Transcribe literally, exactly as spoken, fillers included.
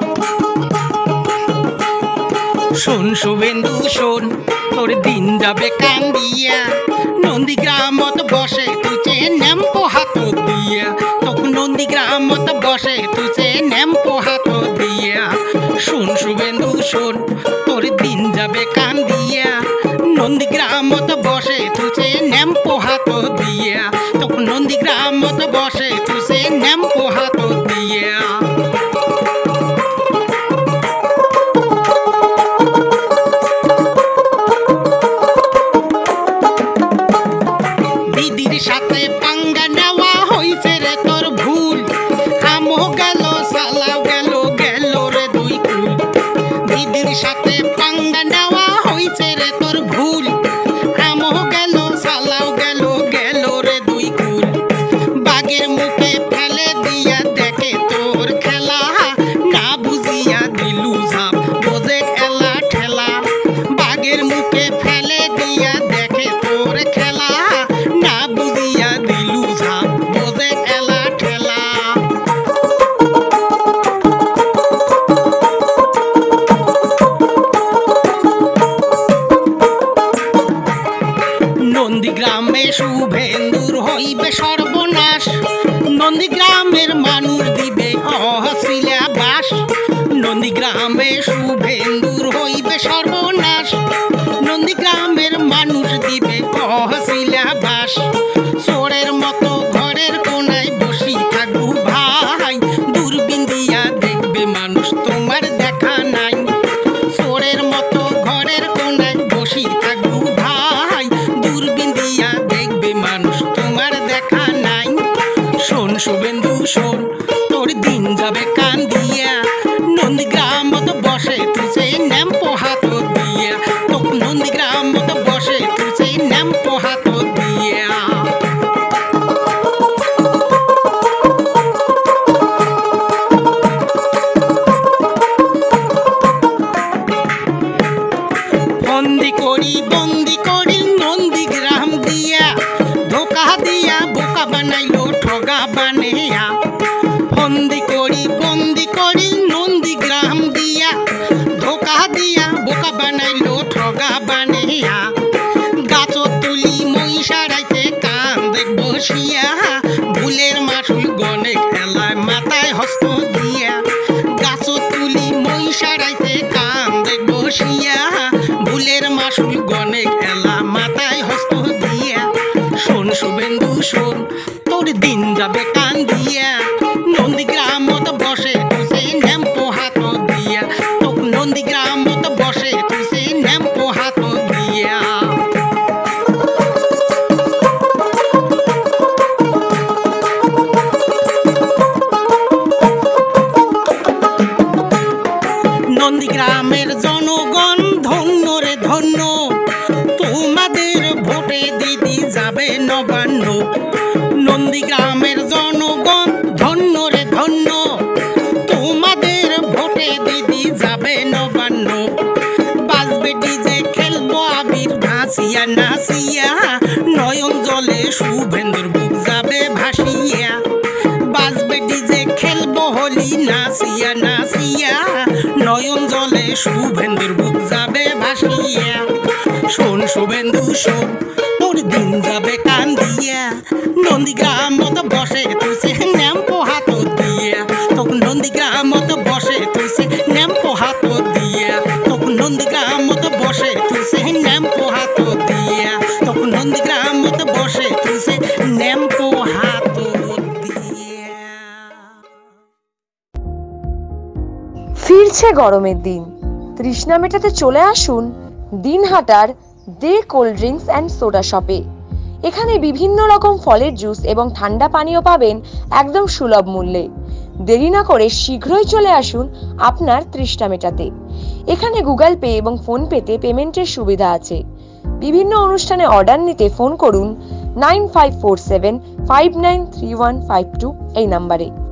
শোন শুভেন্দু শোন, তোর দিন যাবে কান্দিয়া, নন্দীগ্রামত বসে তুচে নেম্পো হাত দিয়া, তখন নন্দীগ্রামত বসে তুচে নেম্পো হাত দিয়া। শোন শুভেন্দু শোন, তোর দিন যাবে কান্দিয়া, নন্দীগ্রামত বসে তুচে নেম্পো হাত দিয়া, তখন নন্দীগ্রামত বসে তুচে নেম্পো হাত দিয়া। দিদির সাথে পাঙ্গা নেওয়া হইছে রে তোর ভুল, আমও গেল সালাও গেল গেল রে দুই কুল। দিদির সাথে পাঙ্গা নেওয়া হইছে রে তোর ভুল, আমও গেল সালাও গেল গেল রে দুই কুল। বাঘের মুখে ফেলে দিয়া দেখে তোর খেলা, না বুঝিয়া দিলু ঝাপ বোঝে খেলা ঠেলা। বাঘের মুখে ফেলে দিয়া দেখে তোর খেলা, না বুঝিয়া দিলু ঝাপ বোঝে খেলা ঠেলা। নন্দীগ্রামে শুভেন্দুর হইবে সর্বনাশ, নন্দীগ্রামের মানুষ দিবে অহসিলা বাস। নন্দীগ্রামে শুভেন্দুর হইবে সর্বনাশ, নন্দীগ্রামের মানুষ দিবে অহসিলা বাস। চোরের মতো ঘরের কোনায় বসি থাকবো ভাই, দূরবীন দিয়া দেখবে মানুষ তোমার দেখা নাই। চোরের মতো ঘরের কোনায় বসি থাকবো ভাই, দূরবীন দিয়া দেখবে মানুষ তোমার দেখা নাই। শোন শুভেন্দু শোন, তোর দিন যাবে কান দিয়া, নন্দীগ্রামত বসে তুই নেম্পো হাত দিয়া, তখন নন্দীগ্রামত বসে তুই নেম্পো হাত দিয়া। বন্দি করি বন্দি করি নন্দীগ্রাম দিয়া, ধোকা দিয়া বোকা বানাইলো ঠগা বানিয়া। বন্দি করি বন্দি করি নন্দীগ্রাম দিয়া, ধোকা দিয়া বোকা বানাইলো ঠগা বানিয়া। গাছ তুলি মহিষারাইছে কান দেখ বসিয়া, ভুলের মাসুল গনে খেলায় মাথায় হস্ত দিয়া। গাছ তুলি মহিষারাইছে কান দেখ বসিয়া, ভুলের মাসুল গনে খেলা মাথায় হস্ত দিয়া। শোন শুভেন্দু শোন, তোর দিন যাবে কান দিয়া, নন্দীগ্রামত বসে তুই নেম্পো হাত দিয়া, তখন নন্দীগ্রামত বসে তুই নেম্পো হাত দিয়া। নন্দীগ্রামের জনগণ ধন্য রে ধন্য, তোমাদের ভোটে দিদি যাবে নবান্ন। নন্দীগ্রামের জনগণ ধন্য রে ধন্য, তোমাদের ভোটে দিদি যাবে নবান্ন। বাজবে ডিজে খেলবো আবির ভাসিয়া নাচিয়া, নয়ন জলে শুভেন্দুর বুক যাবে ভাসিয়া। বাজবে ডিজে খেলবো হোলি নাচিয়া নাচিয়া, নয়ন জলে শুভেন্দুর বুক যাবে ভাসিয়া। শোন শুভেন্দু শোন, তোর দিন যাবে কান দিয়া, নন্দীগ্রামত বসে তুই নেম্পো হাত দিয়া, তখন নন্দীগ্রামত বসে তুই নেম্পো হাত দিয়া, তখন নন্দীগ্রামত বসে তুই নেম্পো হাত দিয়া, তখন নন্দীগ্রামত বসে তুই নেম্পো হাত দিয়া। ফিরছে গরমের দিন, তৃষ্ণা মেটাতে চলে আসুন দিনহাটার De cold drinks and soda শপে। এখানে বিভিন্ন রকম ফলের জুস এবং ঠান্ডা পানীয় পাবেন একদম সুলভ মূল্যে। দেরি না করে শীঘ্রই চলে আসুন আপনার তৃষ্ণা মেটাতে। এখানে গুগল পে এবং ফোন পেতে পেমেন্টের সুবিধা আছে। বিভিন্ন অনুষ্ঠানে অর্ডার নিতে ফোন করুন nine five four seven five nine three one five two এই নাম্বারে।